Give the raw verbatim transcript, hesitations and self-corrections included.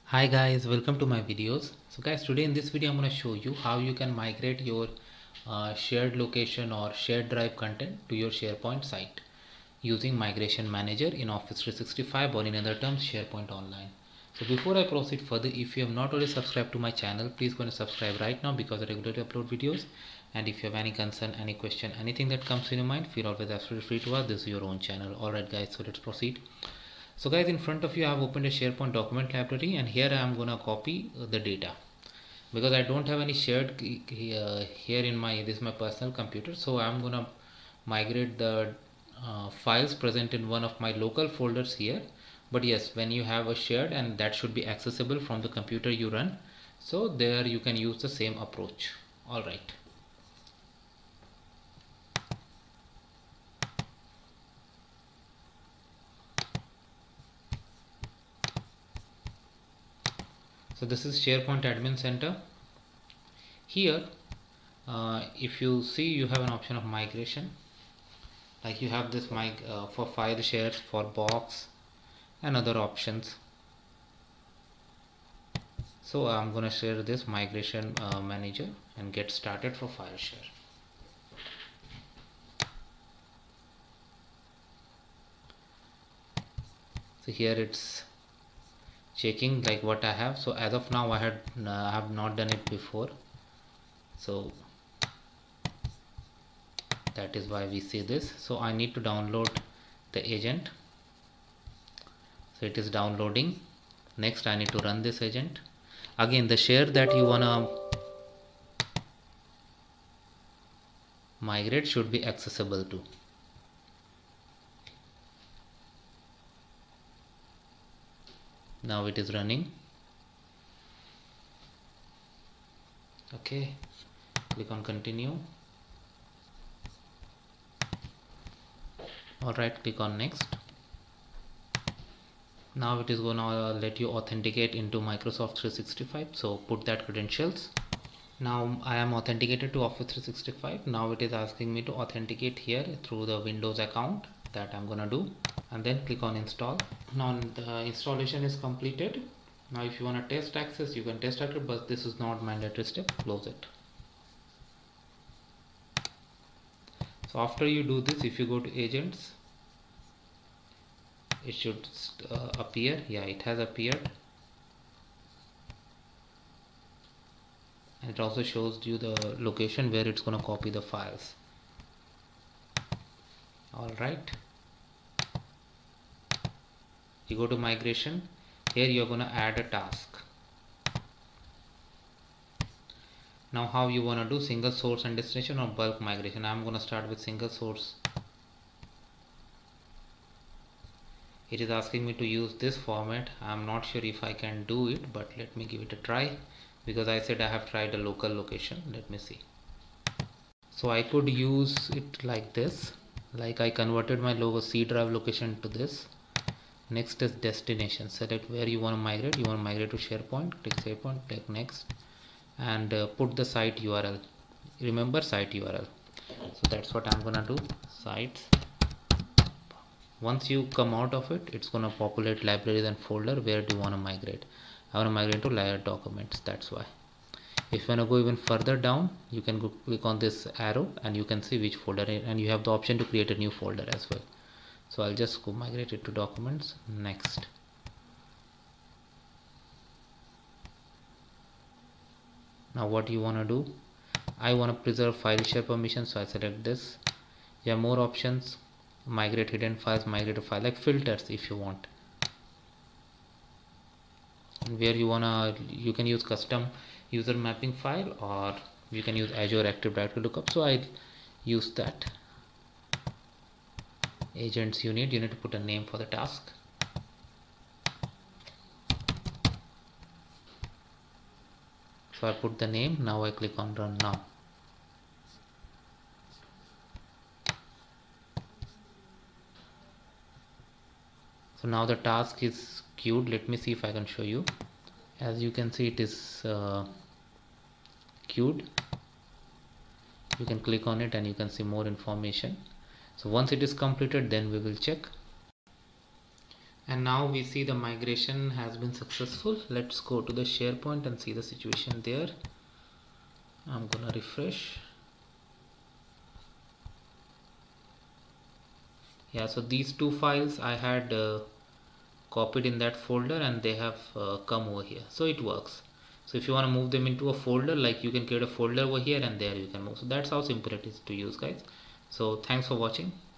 Hi guys, welcome to my videos. So guys, today in this video I'm going to show you how you can migrate your uh, shared location or shared drive content to your SharePoint site using Migration Manager in Office three sixty-five, or in other terms SharePoint Online. So before I proceed further, if you have not already subscribed to my channel, please go and subscribe right now because I regularly upload videos. And if you have any concern, any question, anything that comes in your mind, feel always absolutely free to ask. This is your own channel. Alright guys, so let's proceed. So guys, in front of you I have opened a SharePoint document library, and here I am gonna copy the data because I don't have any shared uh, here in my this is my personal computer. So I'm gonna migrate the uh, files present in one of my local folders here. But yes, when you have a shared, and that should be accessible from the computer you run, so there you can use the same approach. All right. So this is SharePoint Admin Center. Here uh, if you see, you have an option of migration, like you have this mic uh, for file shares, for box and other options. So I'm gonna share this migration uh, manager and get started for file share. So here it's checking like what I have. So as of now I had uh, I have not done it before, so that is why we see this. So I need to download the agent. So it is downloading. Next I need to run this agent. Again, the share that you wanna migrate should be accessible to. Now it is running. Okay, click on continue. Alright, click on next. Now it is gonna let you authenticate into Microsoft three sixty-five, so put that credentials. Now I am authenticated to Office three sixty-five. Now it is asking me to authenticate here through the Windows account. That I'm gonna do, and then click on install. Now the installation is completed. Now if you want to test access, you can test access, but this is not mandatory step. Close it. So after you do this, if you go to agents, it should uh, appear. Yeah, it has appeared, and it also shows you the location where it's going to copy the files. All right, you go to migration. Here you're going to add a task. Now how you want to do single source and destination or bulk migration? I'm going to start with single source. It is asking me to use this format. I'm not sure if I can do it, but let me give it a try, because I said I have tried a local location. Let me see. So I could use it like this, like I converted my logo C drive location to this. Next is destination. Select where you want to migrate. You want to migrate to SharePoint. Click SharePoint, click next, and uh, put the site U R L. Remember, site U R L. So that's what I'm gonna do. Sites. Once you come out of it, it's gonna populate libraries and folder. Where do you want to migrate? I want to migrate to layered documents. That's why. If you want to go even further down, you can go click on this arrow and you can see which folder, and you have the option to create a new folder as well. So I'll just go migrate it to documents. Next. Now what you want to do? I want to preserve file share permission, so I select this. You have more options. Migrate hidden files, migrate a file, like filters if you want. And where you wanna, you can use custom user mapping file, or you can use Azure Active Directory lookup. So I use that. Agents you need, you need to put a name for the task. So I put the name. Now I click on run now. So now the task is queued. Let me see if I can show you. As you can see, it is uh, queued. You can click on it and you can see more information. So once it is completed, then we will check. And now we see the migration has been successful. Let's go to the SharePoint and see the situation there. I'm gonna refresh. Yeah, so these two files I had uh, copied in that folder, and they have uh, come over here, so it works. So if you want to move them into a folder, like you can create a folder over here and there you can move. So that's how simple it is to use, guys. So thanks for watching.